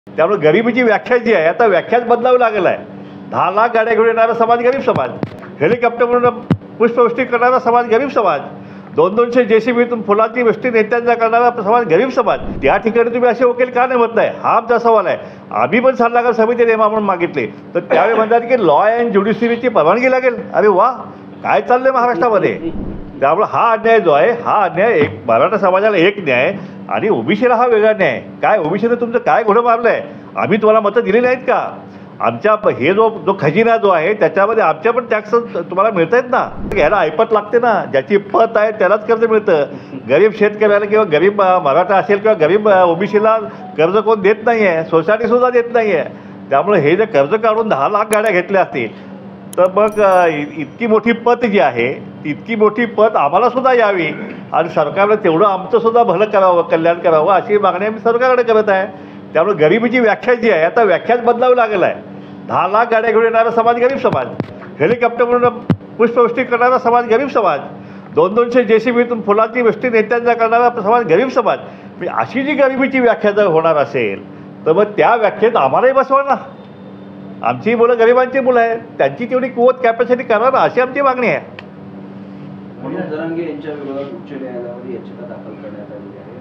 त्यामुळे गरिबीची व्याख्या जी आहे आता व्याख्याच बदलावी लागेल आहे. 10 लाख गाड्या घेऊन येणारा समाज गरीब समाज, हेलिकॉप्टर म्हणून पुष्पवृष्टी करणारा समाज गरीब समाज, 200 JCBतून फुलांची वृष्टी नेत्यांचा करणारा समाज गरीब समाज. त्या ठिकाणी तुम्ही असे वकील का नेमत नाही हा आमचा सवाल आहे. आम्ही पण सल्लागार समिती नेमा म्हणून मागितले तर त्यावेळी म्हणतात की लॉ अँड ज्युडिशरीची परवानगी लागेल. अरे वा, काय चाललंय महाराष्ट्रामध्ये. त्यामुळे हा अन्याय जो आहे हा अन्याय एक मराठा समाजाला एक न्याय आणि ओबीसीला हा वेगळा न्याय. काय ओबीसीने तुमचं काय घोडं मारलंय? आम्ही तुम्हाला मतं दिली नाहीत का? आमच्या हे जो खजिना जो आहे त्याच्यामध्ये आमच्या पण टॅक्स तुम्हाला मिळत आहेत ना. घ्यायला ऐपत लागते ना. ज्याची पत आहे त्यालाच कर्ज मिळतं. गरीब शेतकऱ्याला किंवा गरीब मराठा असेल किंवा गरीब ओबीसीला कर्ज कोण देत नाही आहे, सोसायटीसुद्धा देत नाही आहे. त्यामुळे हे जे कर्ज काढून 10 लाख गाड्या घेतल्या असतील तर मग इतकी मोठी पत जी आहे इतकी मोठी पत आम्हाला सुद्धा यावी आणि सरकारने तेवढं आमचं सुद्धा भलं करावं, कल्याण करावं अशी मागणी आम्ही सरकारकडे करत आहे. त्यामुळे गरिबीची व्याख्या जी आहे आता व्याख्याच बदलावी लागेल आहे. 10 लाख गाड्या घेऊन येणारा समाज गरीब समाज, हेलिकॉप्टर म्हणून पुष्पवृष्टी करणारा समाज गरीब समाज, 200 JCBतून फुलांची वृष्टी नेत्यांचा करणारा समाज गरीब समाज. अशी जी गरिबीची व्याख्या जर होणार असेल तर मग त्या व्याख्येत आम्हालाही बसवा ना. आमची मुलं गरिबांची मुलं आहेत, त्यांची तेवढी कुवत कॅपॅसिटी करा ना, अशी आमची मागणी आहे. मनोज जरांगे यांच्या विरोधात उच्च न्यायालयामध्ये याचिका दाखल करण्यात आली आहे.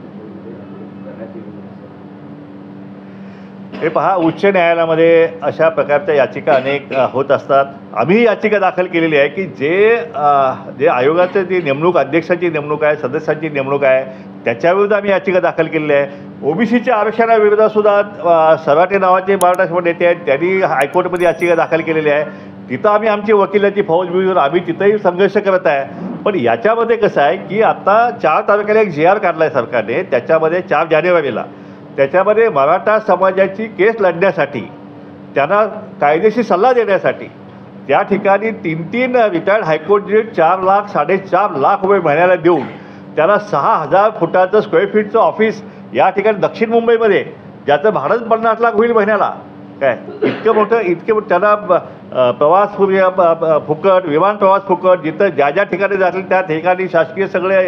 हे पहा, उच्च न्यायालयामध्ये अशा प्रकारच्या याचिका अनेक होत असतात. आम्ही याचिका दाखल केलेली आहे की जे आयोगाचं जी नेमणूक, अध्यक्षाची नेमणूक आहे, सदस्यांची नेमणूक आहे, त्याच्याविरुद्ध आम्ही याचिका दाखल केलेली आहे. ओबीसीच्या आरक्षणाविरुद्ध सुद्धा सराटे नावाचे मराठा समाज नेते आहेत, त्यांनी हायकोर्टमध्ये याचिका दाखल केलेली आहे. तिथं आम्ही आमची वकिलाची फौज मिळून आम्ही तिथंही संघर्ष करत आहे. पण याच्यामध्ये कसं आहे की आता 4 तारखेला एक GR काढला आहे सरकारने. त्याच्यामध्ये 4 जानेवारीला त्याच्यामध्ये मराठा समाजाची केस लढण्यासाठी, त्यांना कायदेशीर सल्ला देण्यासाठी त्या ठिकाणी 3 रिटायर्ड हायकोर्ट जज 4 लाख 4.5 लाख रुपये महिन्याला देऊन त्याला 6000 फुटाचं स्क्वेअर फीटचं ऑफिस या ठिकाणी दक्षिण मुंबईमध्ये, ज्याचं भाडंच 50 लाख होईल महिन्याला. काय इतकं मोठं त्यांना प्रवास फुकट, विमान प्रवास फुकट, जिथं ज्या ठिकाणी जातील त्या ठिकाणी शासकीय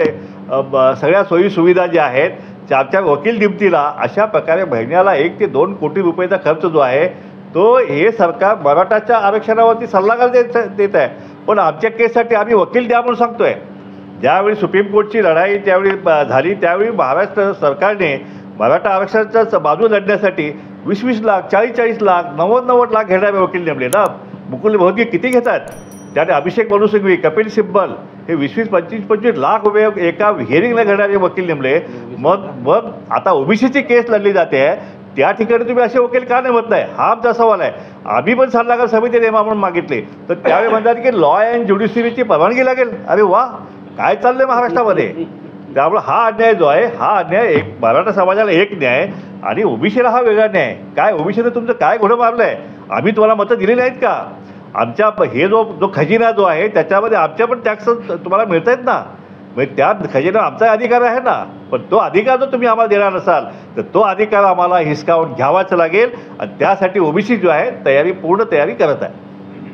सगळ्या सोयी सुविधा ज्या आहेत, 4 वकील निमतीला, अशा प्रकारे महिन्याला 1 ते 2 कोटी रुपयाचा खर्च जो आहे तो हे सरकार मराठाच्या आरक्षणावरती सल्लागार देत आहे. पण आमच्या केससाठी आम्ही वकील द्या म्हणून सांगतोय. ज्यावेळी सुप्रीम कोर्टची लढाई त्यावेळी झाली त्यावेळी महाराष्ट्र सरकारने मराठा आरक्षणाच्या बाजू लढण्यासाठी 20-20 लाख, 40-40 लाख, 90-90 लाख घेणारे वकील नेमले ना. मुकुल भोगी किती घेतात? त्याने अभिषेक मनु सिंघवी, कपिल सिब्बल हे 20-20, 25-25 लाख रुपये एका हिअरिंगला घेणारे वकील नेमले. मग आता ओबीसीची केस लढली जाते त्या ठिकाणी तुम्ही असे वकील का नेमत नाही हा आमचा सवाल आहे. आम्ही पण सल्लागार समिती नेमा म्हणून मागितले तर त्यावेळी म्हणतात की लॉ अँड ज्युडिशरीची परवानगी लागेल. अरे वा, काय चाललंय महाराष्ट्रामध्ये. त्यामुळे हा अन्याय जो आहे हा अन्याय एक मराठा समाजाला एक न्याय आणि ओबीसीला हा वेगळा न्याय. काय ओबीसीने तुमचं काय घोडं मारलंय? आम्ही तुम्हाला मतं दिली नाहीत का? आमच्या हे जो खजिना जो आहे त्याच्यामध्ये आमच्या पण टॅक्स तुम्हाला मिळत आहेत ना. म्हणजे त्या खजिना आमचा अधिकार आहे ना. पण तो अधिकार जर तुम्ही आम्हाला देणार नसाल तर तो अधिकार आम्हाला हिसकावून घ्यावाच लागेल आणि त्यासाठी ओबीसी जो आहे पूर्ण तयारी करत आहे.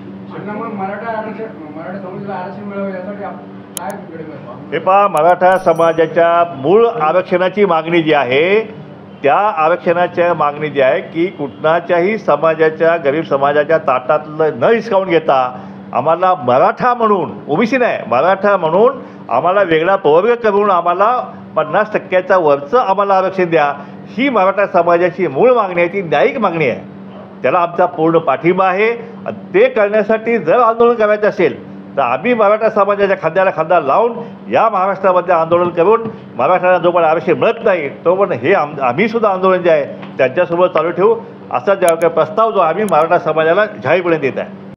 हे पहा, मराठा समाजाच्या मूळ आरक्षणाची मागणी जी आहे त्या आरक्षणाच्या मागणी जी आहे की कुठल्याही समाजाच्या, गरीब समाजाच्या ताटातलं न हिसकावून घेता आम्हाला मराठा म्हणून, ओबीसी नाही मराठा म्हणून आम्हाला वेगळा प्रवर्ग करून आम्हाला 50% वरचं आम्हाला आरक्षण द्या. ही मराठा समाजाची मूळ मागणी आहे, ती न्यायिक मागणी आहे. त्याला आमचा पूर्ण पाठिंबा आहे. ते करण्यासाठी जर आंदोलन करायचं असेल तर आम्ही मराठा समाजाच्या खांद्याला खांदा लावून या महाराष्ट्रामध्ये आंदोलन करून मराठ्यांना जोपर्यंत आरक्षण मिळत नाही तोपर्यंत हे आम्ही सुद्धा आंदोलन जे आहे त्यांच्यासोबत चालू ठेवू असा प्रस्ताव जो आम्ही मराठा समाजाला जाहीरपणे देत आहे.